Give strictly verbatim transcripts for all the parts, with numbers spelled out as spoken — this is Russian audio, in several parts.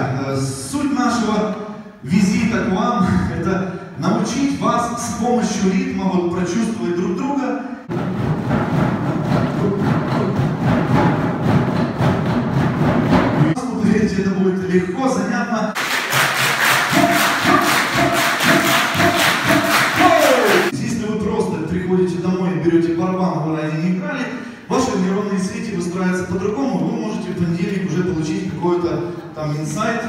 друзья, суть нашего визита к вам – это научить вас с помощью ритма вот прочувствовать друг друга. Поверьте, это будет легко, занятно. Если вы просто приходите домой и берете барабан, вы ранее не играли, ваши нейронные сети выстраиваются по-другому, вы можете в понедельник уже получить какой-то там инсайт.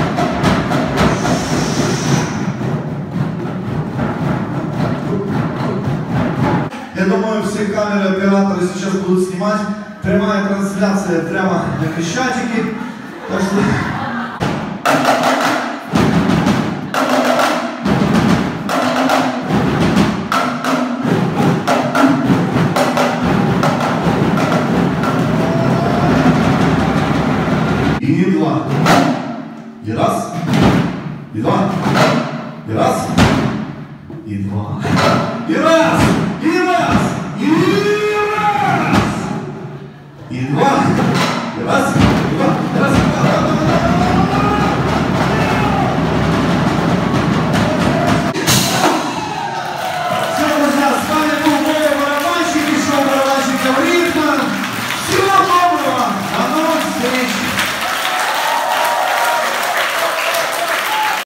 Я думаю, все камеры, операторы сейчас будут снимать. Прямая трансляция прямо на Крещатике. Так что... И два. И раз. И два. И раз. И два. И раз. И раз. И раз. И два.